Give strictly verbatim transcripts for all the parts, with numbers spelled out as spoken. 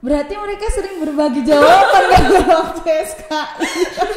Berarti mereka sering berbagi jawaban kan dalam P S K I.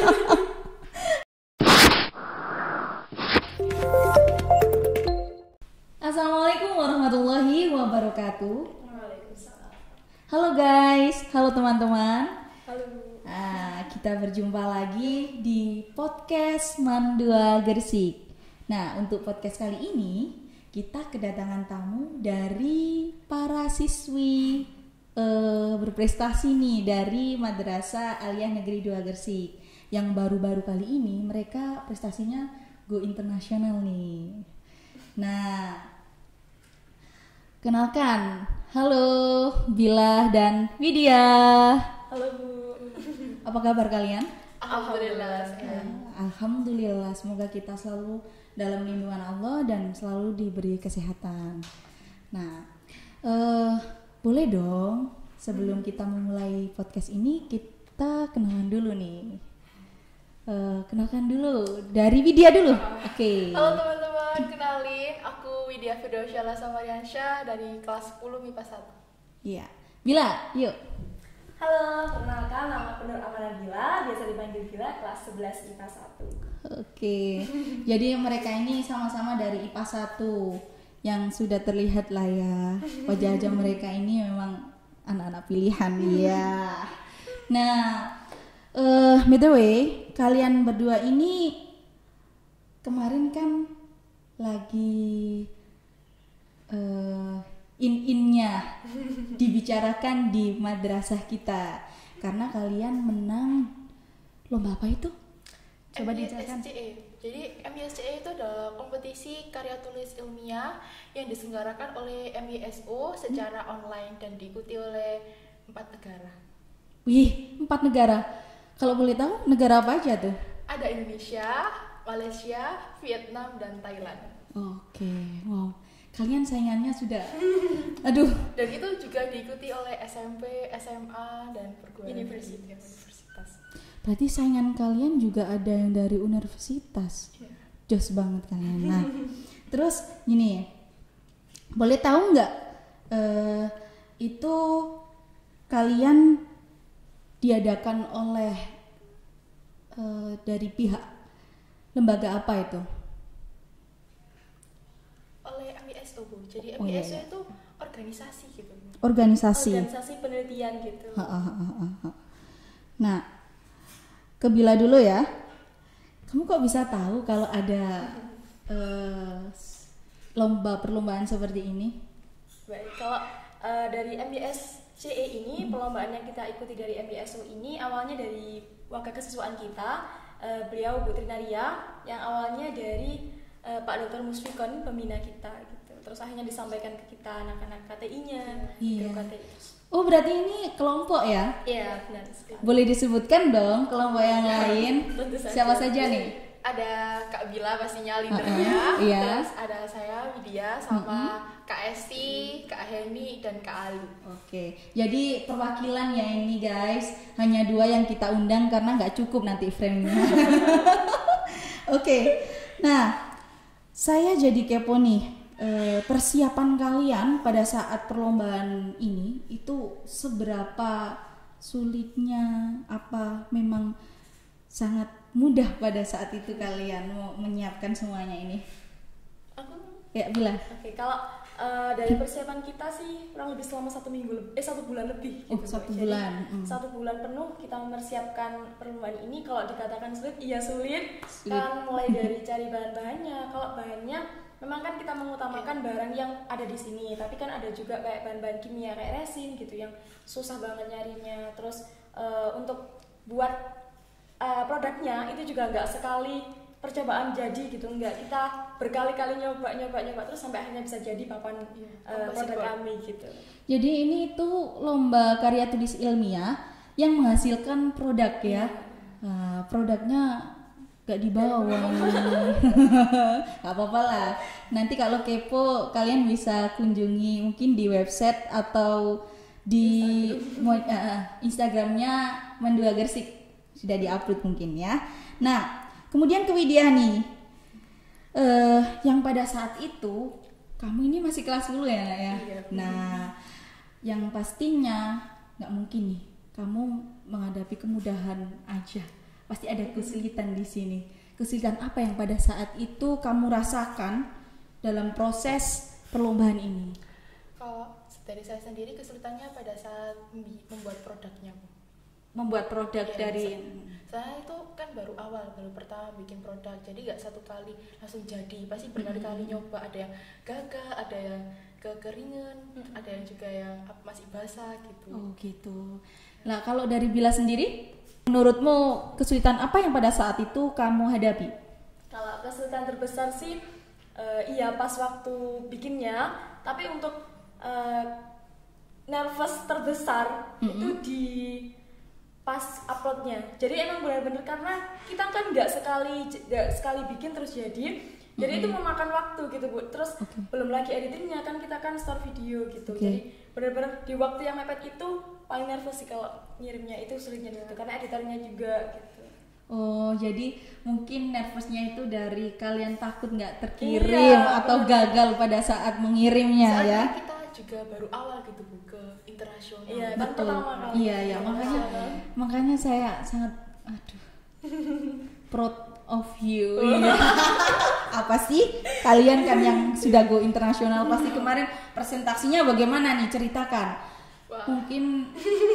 Assalamualaikum warahmatullahi wabarakatuh. Waalaikumsalam. Halo guys, halo teman-teman. Halo. Nah, kita berjumpa lagi di podcast Mandua Gersik. Nah, untuk podcast kali ini kita kedatangan tamu dari para siswi uh, berprestasi nih dari Madrasah Aliyah Negeri dua Gersik. Yang baru-baru kali ini mereka prestasinya go internasional nih. Nah, kenalkan, halo Bila dan Widya. Halo Bu. Apa kabar kalian? Alhamdulillah. Ya, Alhamdulillah, semoga kita selalu dalam lindungan Allah dan selalu diberi kesehatan. Nah, uh, boleh dong sebelum kita memulai podcast ini kita kenalan dulu nih. Uh, kenalkan dulu dari Widya dulu. Oke. Okay. Halo teman-teman, kenalin aku Widya Firdausyala Samariansyah dari kelas sepuluh M I P A satu. Iya. Bila, yuk. Halo, perkenalkan nama aku Nur Amana Bila, biasa dipanggil Bila, kelas sebelas I P A satu. Oke, jadi mereka ini sama-sama dari I P A satu yang sudah terlihat lah ya. Wajah-wajah mereka ini memang anak-anak pilihan ya. Nah, uh, by the way, kalian berdua ini kemarin kan lagi uh, in-innya dibicarakan di madrasah kita karena kalian menang lomba apa itu? Coba dijelaskan. M I S C E. Jadi M I S C E itu adalah kompetisi karya tulis ilmiah yang diselenggarakan oleh M I S O secara hmm. online dan diikuti oleh empat negara. Wih, empat negara. Kalau boleh tahu negara apa aja tuh? Ada Indonesia, Malaysia, Vietnam, dan Thailand. Oke, wow. Kalian saingannya sudah, aduh. Dan itu juga diikuti oleh S M P, S M A, dan perguruan Universitas. Berarti saingan kalian juga ada yang dari universitas. Yeah. Jos banget kalian. Nah, terus gini, boleh tahu nggak uh, itu kalian diadakan oleh uh, dari pihak lembaga apa itu? Oleh M I S O Bu. Jadi Oh, M I S O iya. itu organisasi gitu. Organisasi. Organisasi penelitian gitu. Ha, ha, ha, ha, ha. Nah, ke Bila dulu ya. Kamu kok bisa tahu kalau ada uh, lomba perlombaan seperti ini? Baik, kalau uh, dari M I S C E ini, hmm. perlombaan yang kita ikuti dari M I S O ini awalnya dari wakil kesiswaan kita, uh, beliau Bu Trinaria, yang awalnya dari uh, Pak Doktor Musfikon, pembina kita gitu. Terus akhirnya disampaikan ke kita anak-anak K T I-nya, Iya. grup K T I. Oh, berarti ini kelompok ya? Iya, benar sekali. Boleh disebutkan dong kelompok yang lain? Tentu saja. Siapa saja nih? Ada Kak Bila pastinya leadernya, Uh-uh, iya. terus ada saya Widya sama uh-uh. Kak Esti, Kak Heni, dan Kak Ali. Oke, jadi perwakilan ya ini guys, hanya dua yang kita undang karena nggak cukup nanti frame-nya. Oke, nah saya jadi kepo nih. Persiapan kalian pada saat perlombaan ini itu seberapa sulitnya, apa memang sangat mudah pada saat itu kalian mau menyiapkan semuanya ini? Aku Ya, Bila. Oke, kalau uh, dari persiapan kita sih kurang lebih selama satu minggu lebih, eh satu bulan lebih. Oh, gitu, satu Jadi, bulan. Mm. Satu bulan penuh kita mempersiapkan perlombaan ini. Kalau dikatakan sulit, iya sulit. Sulit. Kan mulai dari cari bahan-bahannya. Kalau bahannya, memang kan kita mengutamakan yeah. barang yang ada di sini. Tapi kan ada juga kayak bahan-bahan kimia kayak resin gitu yang susah banget nyarinya. Terus uh, untuk buat uh, produknya itu juga nggak sekali percobaan jadi gitu, enggak, kita berkali-kali nyoba nyoba nyoba terus sampai akhirnya bisa jadi papan uh, produk kami gitu. Jadi ini tuh lomba karya tulis ilmiah yang menghasilkan produk ya. Nah, produknya gak dibawa. Gak apa-apa lah. Nanti kalau kepo kalian bisa kunjungi mungkin di website atau di Instagram. uh, Instagramnya Mandua Gersik sudah diupload mungkin ya. Nah, kemudian ke Widya nih, uh, yang pada saat itu kamu ini masih kelas sepuluh ya, ya? Iya. Nah, yang pastinya nggak mungkin nih kamu menghadapi kemudahan aja, pasti ada kesulitan di sini. Kesulitan apa yang pada saat itu kamu rasakan dalam proses perlombaan ini? Kalau dari saya sendiri kesulitannya pada saat membuat produknya, Bu. Membuat produk Iya, dari saya itu kan baru awal, baru pertama bikin produk, jadi nggak satu kali langsung jadi, pasti berkali-kali nyoba, ada yang gagal, ada yang kekeringan, ada yang juga yang masih basah gitu. Oh gitu. Nah kalau dari Bila sendiri, menurutmu kesulitan apa yang pada saat itu kamu hadapi? Kalau kesulitan terbesar sih uh, iya pas waktu bikinnya, tapi untuk uh, nervous terbesar mm-hmm. itu di pas uploadnya. Jadi emang benar-benar karena kita kan nggak sekali nggak sekali bikin terus jadi, jadi mm-hmm. itu memakan waktu gitu Bu. Terus okay. belum lagi editingnya kan kita kan store video gitu. Okay. Jadi benar-benar di waktu yang mepet itu paling nervous sih kalau ngirimnya, itu sulitnya gitu karena editornya juga gitu. Oh jadi mungkin nervousnya itu dari kalian takut nggak terkirim iya, atau bener. gagal pada saat mengirimnya. Saat ya kita juga baru awal gitu Bu ke internasional. Iya, betul. Kan iya ya makanya makanya saya sangat aduh proud of you. Iya. Apa sih kalian kan yang sudah go internasional, pasti kemarin presentasinya bagaimana nih, ceritakan. Wah. Mungkin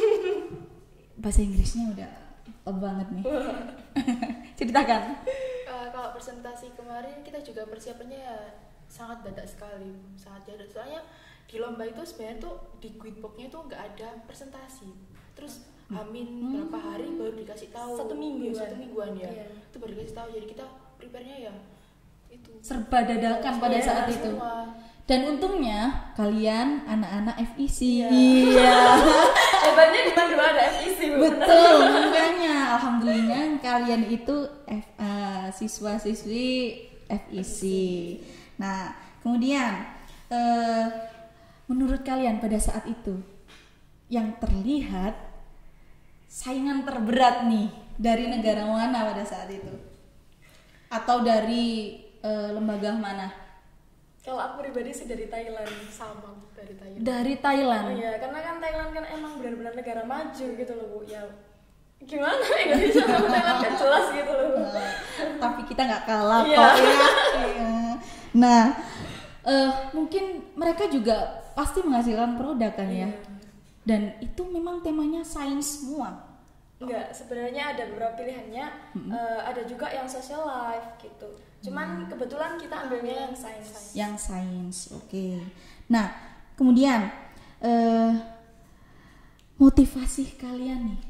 bahasa Inggrisnya udah top banget nih. Ceritakan. Uh, kalau presentasi kemarin kita juga persiapannya ya sangat banyak sekali, sangat jadul. Soalnya di lomba itu sebenarnya tuh di Quidbox-nya tuh nggak ada presentasi. Terus Amin hmm. berapa hari baru dikasih tahu. Satu minggu. Ya, satu mingguan ya. Iya. Itu baru dikasih tahu. Jadi kita prepare-nya ya itu. Serba dadakan ya, pada saat itu. Semua. Dan untungnya kalian anak-anak F I C. Iya. iya. Hebatnya di mana ada F I C. Betul, makanya alhamdulillah kalian itu F, uh, siswa-siswi F I C. Nah, kemudian uh, menurut kalian pada saat itu yang terlihat saingan terberat nih dari negara mana pada saat itu? Atau dari uh, lembaga mana? Kalau aku pribadi sih dari Thailand. Sama dari Thailand. Dari Thailand. Oh iya, karena kan Thailand kan emang benar-benar negara maju gitu loh Bu. Ya gimana Indonesia sama Thailand kan jelas gitu loh. Nah, tapi kita nggak kalah kok ya. Iya. Nah, uh, mungkin mereka juga pasti menghasilkan produk kan ya. Dan itu memang temanya sains semua. Enggak, sebenarnya ada beberapa pilihannya. Mm-hmm. Uh, ada juga yang social life gitu. Cuman hmm. kebetulan kita ambilnya yang sains. Yang sains, oke. Okay. Nah, kemudian uh, motivasi kalian nih.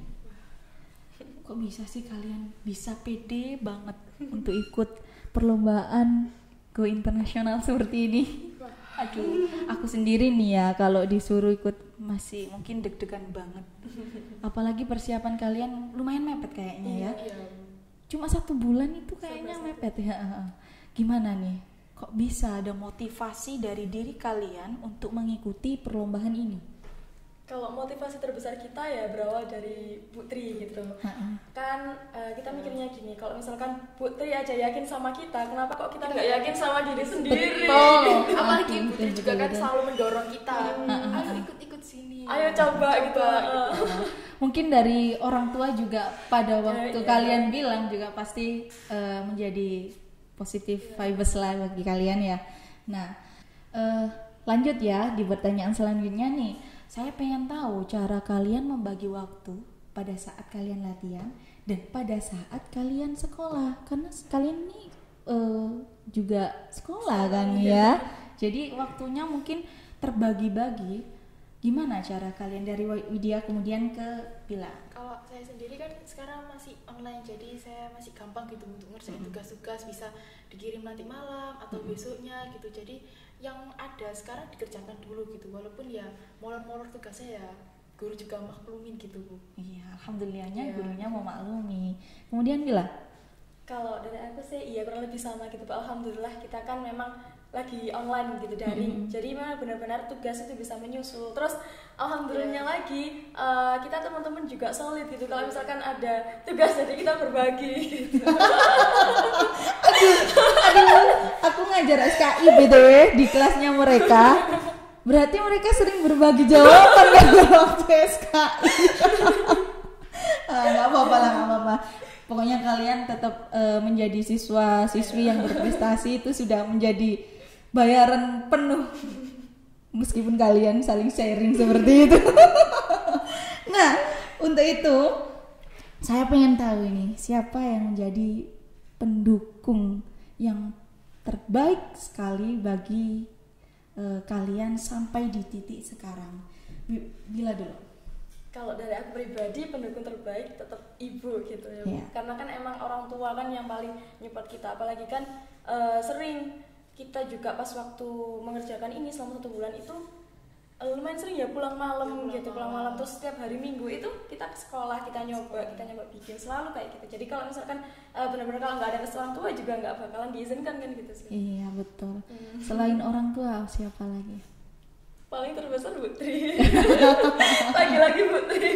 Kok bisa sih kalian bisa pede banget untuk ikut perlombaan go internasional seperti ini? Aduh, aku sendiri nih ya kalau disuruh ikut masih mungkin deg-degan banget. Apalagi persiapan kalian lumayan mepet kayaknya ya. Iya. Cuma satu bulan itu kayaknya mepet ya. Gimana nih? Kok bisa ada motivasi dari diri kalian untuk mengikuti perlombaan ini? Kalau motivasi terbesar kita ya berawal dari Putri gitu. Uh-uh. Kan uh, kita mikirnya gini, kalau misalkan Putri aja yakin sama kita, kenapa kok kita nggak yakin sama diri sendiri? Betul. Apalagi Putri juga kan selalu mendorong kita. Uh-uh. Ayo ikut-ikut sini. Ayo coba gitu. Uh. Mungkin dari orang tua juga pada waktu ya, kalian iya. bilang juga pasti uh, menjadi positif ya. Vibes lah bagi kalian ya. Nah, uh, lanjut ya di pertanyaan selanjutnya nih. Saya pengen tahu cara kalian membagi waktu pada saat kalian latihan dan pada saat kalian sekolah, karena kalian nih uh, juga sekolah kan ya. Jadi waktunya mungkin terbagi-bagi. Gimana cara kalian dari Widya kemudian ke Bila? Kalau saya sendiri kan sekarang masih online, jadi saya masih gampang gitu untuk ngerjain mm-hmm. tugas-tugas, bisa dikirim nanti malam atau mm-hmm. besoknya gitu. Jadi yang ada sekarang dikerjakan dulu gitu, walaupun ya molor-molor tugasnya ya guru juga maklumin gitu Bu. Iya, alhamdulillahnya ya. Gurunya mau maklumi. Kemudian Bila? Kalau dari aku sih iya kurang lebih sama gitu Pak. Alhamdulillah kita kan memang lagi online gitu daring. Mm-hmm. Jadi memang benar-benar tugas itu bisa menyusul. Terus alhamdulillahnya yeah. lagi uh, kita teman-teman juga solid gitu. Kalau misalkan ada tugas jadi kita berbagi gitu. aduh, aduh, aku ngajar S K I B T W di kelasnya mereka. Berarti mereka sering berbagi jawaban kan waktu S K I. Nggak apa-apa lah, nggak apa-apa. Pokoknya kalian tetap uh, menjadi siswa siswi yang berprestasi itu sudah menjadi bayaran penuh. Meskipun kalian saling sharing seperti itu. Nah, untuk itu saya pengen tahu ini siapa yang menjadi pendukung yang terbaik sekali bagi uh, kalian sampai di titik sekarang. Bila dulu. Kalau dari aku pribadi pendukung terbaik tetap ibu gitu ya, yeah. Karena kan emang orang tua kan yang paling nyupport kita, apalagi kan uh, sering kita juga pas waktu mengerjakan ini selama satu bulan itu uh, lumayan sering ya pulang malam ya, pulang gitu malam. pulang malam terus setiap hari Minggu itu kita ke sekolah, kita nyoba kita nyoba bikin selalu kayak gitu. Jadi kalau misalkan uh, benar-benar kalau nggak ada restu orang tua juga nggak bakalan diizinkan kan gitu sih. Iya betul. Hmm. Selain orang tua siapa lagi? Paling terbesar Putri. Lagi-lagi Putri.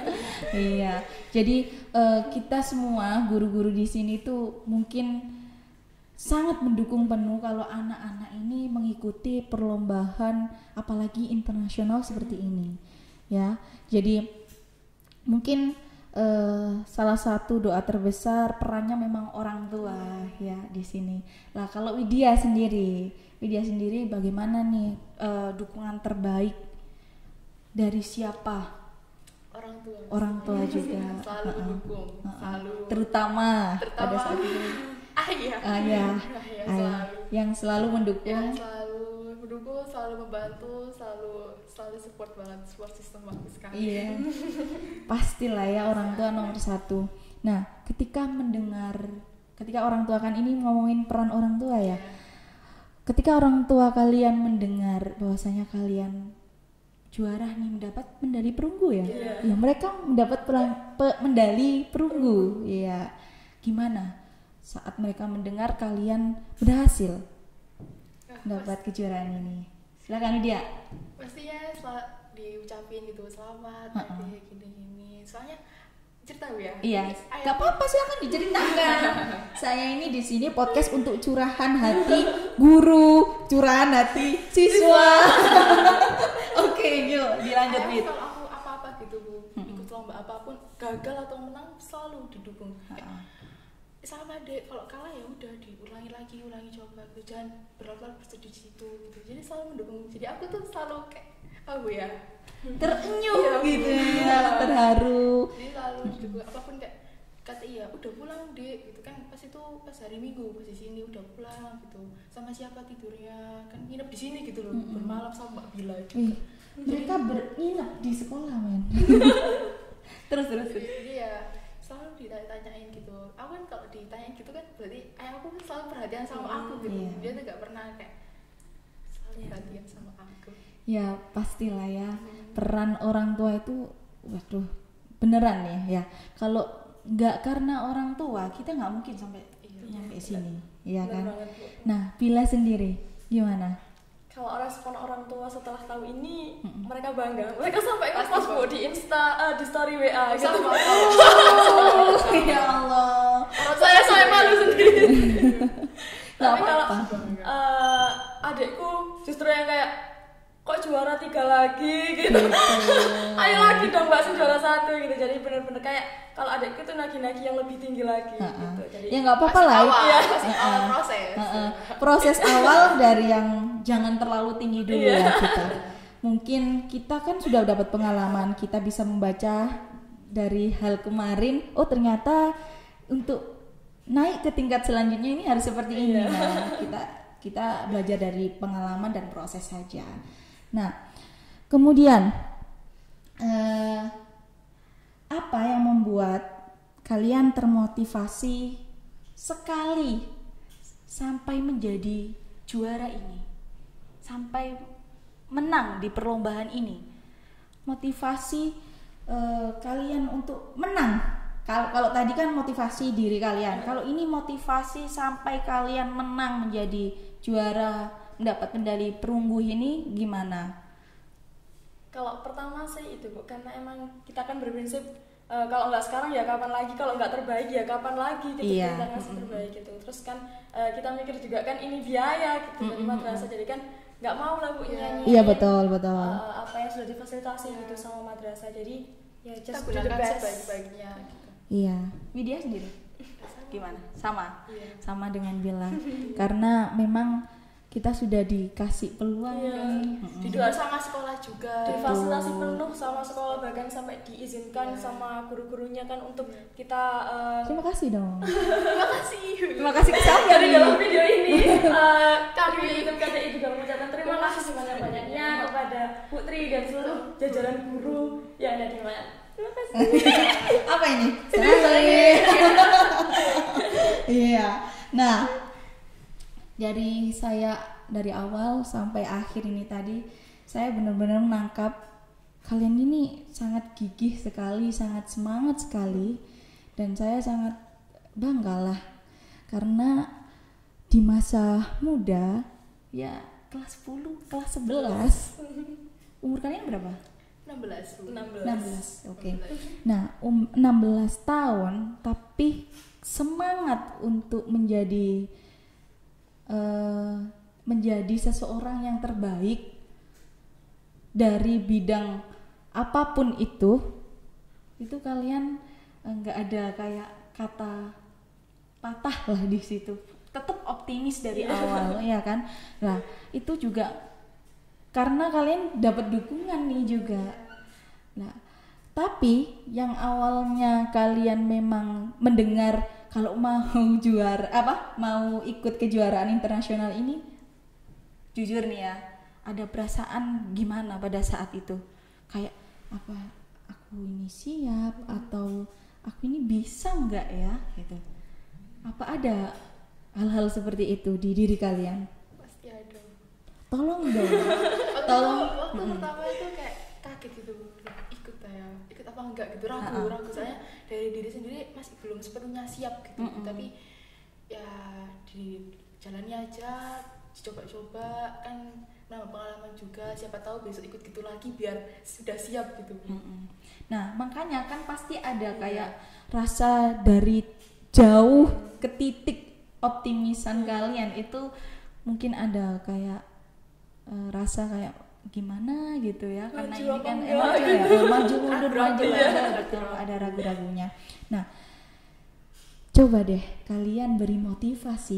Iya. Jadi uh, kita semua guru-guru di sini tuh mungkin sangat mendukung penuh kalau anak-anak ini mengikuti perlombaan apalagi internasional seperti ini. Ya. Jadi mungkin uh, salah satu doa terbesar perannya memang orang tua ya di sini. Lah kalau Widya sendiri Widya sendiri bagaimana nih uh, dukungan terbaik dari siapa? Orang tua. Orang tua juga. Selalu uh-uh. mendukung. Uh-uh. Selalu. Terutama, Terutama pada saat ini. Ayah. Ayah. Ayah Ayah. Yang selalu mendukung. Yang selalu mendukung, selalu membantu, selalu selalu support banget, support sistem bagus sekali. Iya. Pastilah ya orang tua nomor satu. Nah, ketika mendengar, ketika orang tua kan ini ngomongin peran orang tua ya. Yeah. Ketika orang tua kalian mendengar bahwasanya kalian juara nih mendapat medali perunggu ya, yeah. ya mereka mendapat pelang, pe, medali perunggu, ya gimana saat mereka mendengar kalian berhasil ah, mendapat pas. kejuaraan ini? Silakan dia. Pastinya sel- diucapin gitu selamat, uh-uh. gini-gini. Soalnya cerita ya. Iya. Gak apa-apa silakan diceritakan. Saya ini di sini podcast untuk curahan hati guru, curahan hati siswa. Oke, okay, yuk dilanjut Wid. Kalau aku apa-apa gitu Bu, hmm. ikut lomba apapun, gagal atau menang selalu didukung. Uh-uh. Sama dek, kalau kalah ya udah diulangi lagi, ulangi coba gitu. Jangan berlarut-larut bersedih di situ gitu. Jadi selalu mendukung. Jadi aku tuh selalu kayak apa ya? Terenyuh ya, gitu ya, terharu. Jadi selalu didukung apapun kayak kata iya udah pulang dek gitu kan, pas itu pas hari Minggu pas di sini udah pulang gitu, sama siapa tidurnya kan nginep di sini gitu loh, mm-hmm. bermalam sama Mbak Bila juga. Wih, mereka berinap di sekolah men. terus terus terus. Jadi ya selalu ditanya-tanyain gitu. Aku kan kalau ditanyain gitu kan berarti ayah aku kan selalu perhatian sama aku gitu. Yeah. Dia tuh gak pernah kayak selalu yeah. perhatian sama aku. Ya pastilah ya, peran orang tua itu waduh beneran ya ya. Kalau nggak karena orang tua kita nggak mungkin sampai iya, nyampe sini, ya kan? Banget, nah, Bila sendiri gimana? Kalau respon orang tua setelah tahu ini, mm-mm. mereka bangga. Mereka sampai nge-post Bu di Insta, uh, di story W A gitu. Oh, ya Allah. Saya saya malu sendiri. Tapi kalau uh, adikku justru yang kayak kok juara tiga lagi gitu. Ayo lagi dong Mbak juara satu gitu. Jadi benar-benar kayak kalau adikku tuh nagi-nagi yang lebih tinggi lagi uh-uh. gitu. Jadi ya nggak apa-apa lah. Ya, uh-uh. proses. Uh-uh. Proses awal dari yang jangan terlalu tinggi dulu ya kita. Mungkin kita kan sudah dapat pengalaman, kita bisa membaca dari hal kemarin. Oh ternyata untuk naik ke tingkat selanjutnya ini harus seperti ini. Nah, kita kita belajar dari pengalaman dan proses saja. Nah, kemudian eh, apa yang membuat kalian termotivasi sekali sampai menjadi juara ini, sampai menang di perlombaan ini? Motivasi eh, kalian untuk menang. Kalau kalau tadi kan motivasi diri kalian, kalau ini motivasi sampai kalian menang menjadi juara, mendapat medali perunggu ini gimana? Kalau pertama sih itu Bu, karena emang kita kan berprinsip uh, kalau nggak sekarang ya kapan lagi, kalau nggak terbaik ya kapan lagi gitu, iya. kita ngasih terbaik gitu. Terus kan uh, kita mikir juga kan ini biaya gitu, dari madrasah, jadi kan nggak mau lah Bu nyanyi. Iya betul betul. Uh, apa yang sudah difasilitasi yeah. gitu sama madrasah. Jadi ya kita just do the gunakan best. sebaik-baiknya gitu. Iya. Widya sendiri gimana? Sama, Iya. sama dengan Bila. Karena memang kita sudah dikasih peluang Iya. nih. Didukung sama sekolah juga. Difasilitasi penuh sama sekolah, bahkan sampai diizinkan Iya. sama guru-gurunya kan untuk kita. Uh, Terima kasih dong. Terima kasih. Terima kasih ke saya Dari nih. dalam video ini uh, kami di YouTube K T I juga mengucapkan terima kasih sebanyak-banyaknya kepada Putri dan seluruh jajaran guru yang ada di mana. Terima kasih. Apa ini? Senang. Iya. Nah, dari saya dari awal sampai akhir ini tadi saya benar-benar menangkap kalian ini sangat gigih sekali, sangat semangat sekali, dan saya sangat bangga lah karena di masa muda ya kelas sepuluh, kelas sebelas. Umur kalian berapa? enam belas. enam belas. enam belas. Oke. Nah, um, enam belas tahun tapi semangat untuk menjadi uh, menjadi seseorang yang terbaik dari bidang apapun itu. Itu kalian enggak uh, ada kayak kata patah lah di situ. Tetap optimis dari awal, ya kan? Nah, itu juga karena kalian dapat dukungan nih juga. Nah, tapi yang awalnya kalian memang mendengar kalau mau juara apa mau ikut kejuaraan internasional ini, jujur nih ya, ada perasaan gimana pada saat itu? Kayak apa? Aku ini siap atau aku ini bisa nggak ya? Gitu. Apa ada hal-hal seperti itu di diri kalian? Pasti ada. Tolong dong. Waktu Tolong. itu, waktu Mm-mm. pertama itu kayak kaget gitu, ikut ya, ikut apa enggak gitu, ragu, Ha-ha. ragu. Soalnya dari diri sendiri masih belum sepenuhnya siap gitu. Mm-mm. Tapi ya di jalannya aja, dicoba-coba kan, nambah pengalaman juga. Siapa tahu besok ikut gitu lagi biar sudah siap gitu. Mm-mm. Nah, makanya kan pasti ada kayak rasa dari jauh ke titik optimisan kalian itu mungkin ada kayak uh, rasa kayak gimana gitu ya, karena Maju ini apa kan enggak? emang ya, oh, maju mundur Ragu-ragu maju ya. ada betul ada ragu-ragunya. Nah, coba deh kalian beri motivasi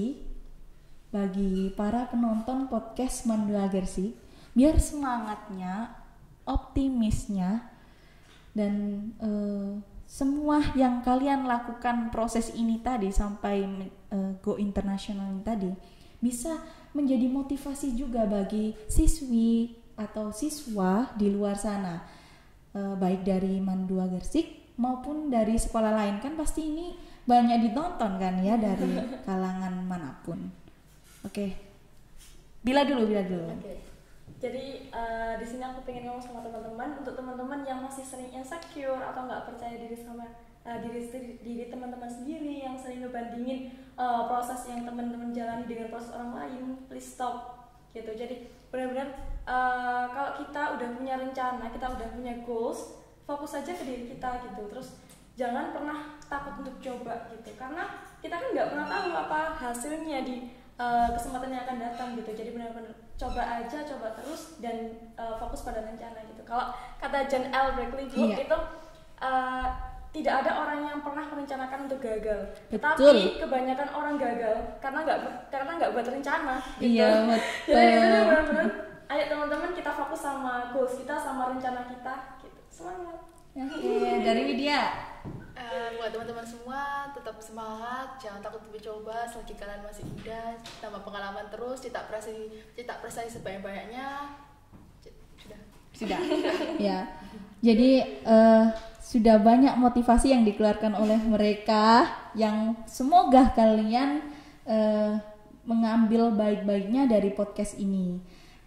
bagi para penonton podcast Mandua Gersi biar semangatnya, optimisnya, dan uh, semua yang kalian lakukan proses ini tadi sampai uh, go internasional ini tadi bisa menjadi motivasi juga bagi siswi atau siswa di luar sana, uh, baik dari Mandua Gersik maupun dari sekolah lain. Kan pasti ini banyak ditonton kan ya dari kalangan manapun. Oke, okay. Bila dulu, Bila dulu. Oke. Okay. Jadi uh, di sini aku pengen ngomong sama teman-teman, untuk teman-teman yang masih sering insecure atau nggak percaya diri sama uh, diri diri teman-teman sendiri, yang sering ngebandingin uh, proses yang teman-teman jalani dengan proses orang lain, please stop gitu. Jadi benar-benar uh, kalau kita udah punya rencana, kita udah punya goals, fokus aja ke diri kita gitu. Terus jangan pernah takut untuk coba gitu, karena kita kan nggak pernah tahu apa hasilnya di uh, kesempatan yang akan datang gitu. Jadi benar-benar coba aja, coba terus, dan uh, fokus pada rencana gitu. Kalau kata John L. Berkeley juga Iya. itu uh, tidak ada orang yang pernah merencanakan untuk gagal, Betul. tapi kebanyakan orang gagal karena nggak karena nggak buat rencana gitu. Iya, Jadi itu betul. benar-benar, ayo teman-teman kita fokus sama goals kita, sama rencana kita gitu. Semangat. Oke, dari Widya. Uh, buat teman-teman semua, tetap semangat, jangan takut mencoba selagi kalian masih muda, tambah pengalaman terus, cetak prestasi, cetak prestasi sebanyak-banyaknya. C- Sudah. Sudah. Ya. Jadi uh, sudah banyak motivasi yang dikeluarkan oleh mereka yang semoga kalian uh, mengambil baik-baiknya dari podcast ini.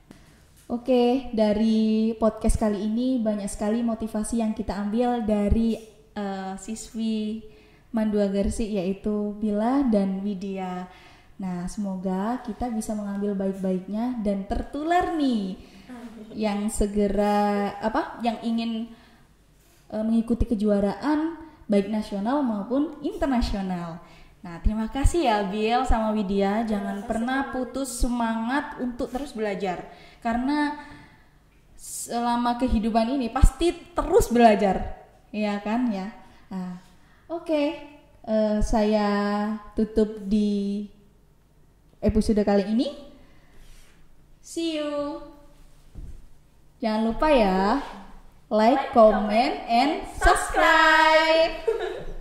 Oke, dari podcast kali ini banyak sekali motivasi yang kita ambil dari Uh, siswi Mandua Gersik, yaitu Bila dan Widya. Nah, semoga kita bisa mengambil baik-baiknya dan tertular nih yang segera apa yang ingin uh, mengikuti kejuaraan baik nasional maupun internasional. Nah, terima kasih ya Biel sama Widya. Jangan kasih. pernah putus semangat untuk terus belajar. Karena selama kehidupan ini pasti terus belajar. Iya kan ya? Nah, oke. Okay. Uh, saya tutup di episode kali ini. See you. Jangan lupa ya, like, comment, and subscribe.